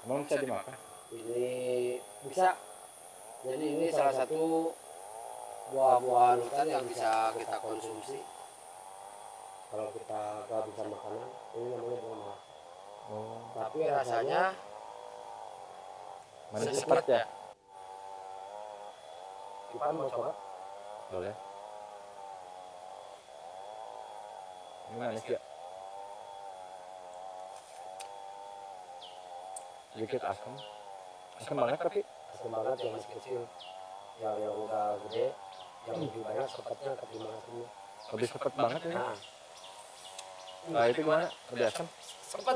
Emang bisa dimakan? Ini bisa. Jadi ini salah satu buah-buahan hutan yang bisa kita konsumsi. Kalau kita kehabisan makanan, ini namanya buah malaka. Oh, Tapi rasanya manis sedikit cepat ya? Ipan mau coba? Boleh. Ini manis ya? Sedikit asam. Asam banget tapi. Asam banget yang masih kecil. Yang udah gede, yang lebih banyak sepatnya ketimbang asamnya. Lebih sepet banget ini. Nah, Itu gimana? Lebih asam? sepet.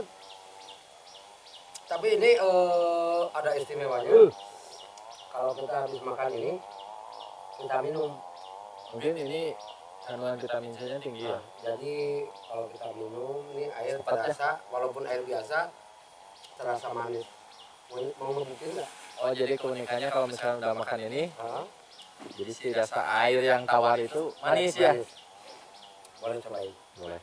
Tapi ini ada istimewanya. Kalau kita habis makan ini, kita minum. Mungkin ini kandungan vitamin C-nya tinggi ya? Jadi kalau kita minum ini air terasa, walaupun air biasa terasa manis. Mau ngebuktiin nggak? Oh, jadi keunikannya kalau misalnya udah makan ini, jadi si rasa air yang tawar itu manis ya? Boleh cobain. Boleh.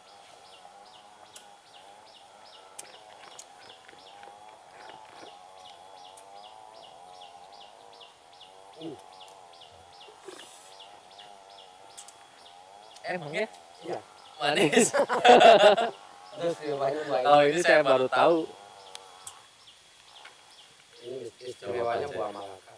Emang ya? Iya. Manis. Istimewanya buah Oh, ini saya baru tahu. ini istimewanya buah malaka.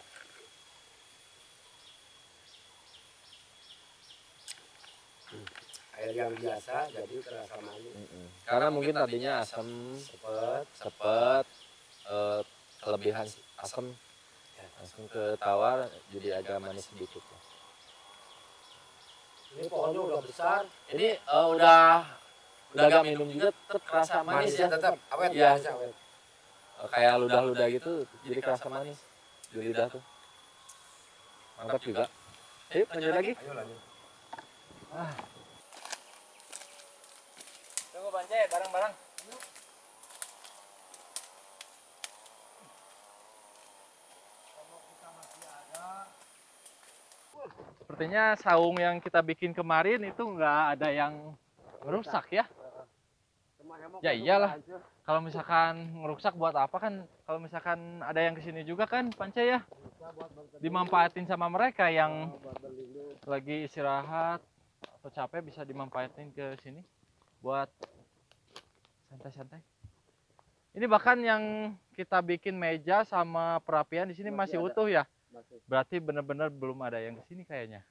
Air yang biasa jadi terasa manis. Karena mungkin tadinya asam, sepet, kelebihan asam, langsung ke tawar jadi agak manis sedikit. Ini pohonnya udah besar. Ini udah agak minum juga tetap kerasa manis ya. Tetap awet Iya. ya. Awet. Kayak ludah-ludah gitu jadi kerasa manis di lidah tuh. Mantap juga. Ayo lanjut lagi. Ayo lanjut. Tunggu Bance, bareng-bareng. Sepertinya saung yang kita bikin kemarin itu nggak ada yang rusak ya. Ya iyalah. Kalau misalkan ngerusak buat apa kan? Kalau misalkan ada yang kesini juga kan, Pance ya, dimanfaatin sama mereka yang lagi istirahat atau capek bisa dimanfaatin ke sini buat santai-santai. Ini bahkan yang kita bikin meja sama perapian di sini masih utuh ya. Berarti benar-benar belum ada yang kesini kayaknya.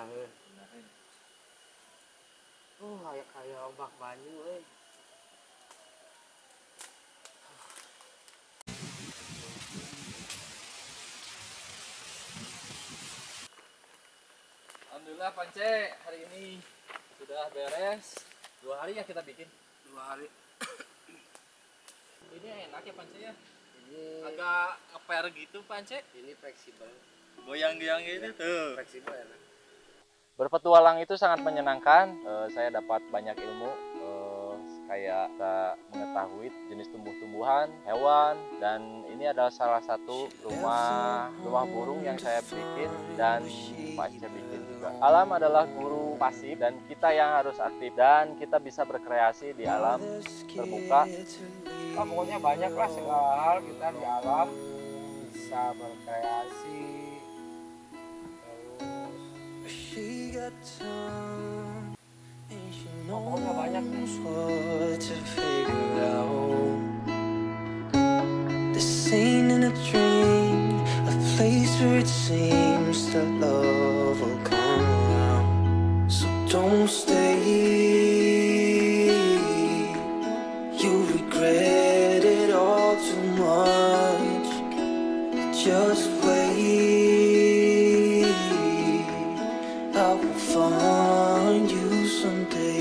kayak ombak banyu euy. Alhamdulillah Pance, hari ini sudah beres. 2 hari ya kita bikin. 2 hari. Ini enak ya Pance ya. Ini Agak ngeper gitu Pance. ini fleksibel. Goyang-goyang ini tuh. Fleksibel enak. Berpetualang itu sangat menyenangkan. Saya dapat banyak ilmu, kayak kita mengetahui jenis tumbuh-tumbuhan, hewan, dan ini adalah salah satu rumah burung yang saya bikin dan Pak Aceh bikin juga. Alam adalah guru pasif dan kita yang harus aktif dan kita bisa berkreasi di alam terbuka. Pokoknya banyak lah segala hal kita di alam bisa berkreasi. Pokoknya banyak nih. This ain't in a dream, a place where it seems that love will come around. So don't stay, you regret it all too much. Just wait, I will find you someday.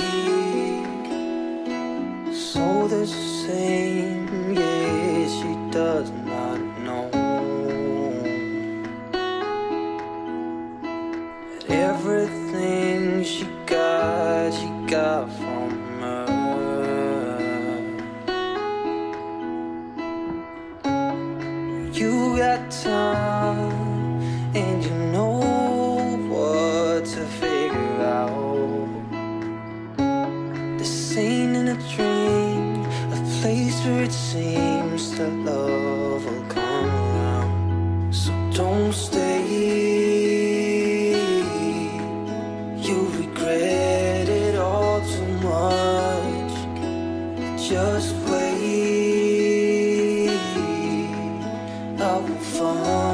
So the same, yeah, she does not know that everything she got from her. You got time and you know what to figure out. This ain't in a dream, a place where it seems that love will come around. So don't stay, you regret it all too much. Just wait, I will find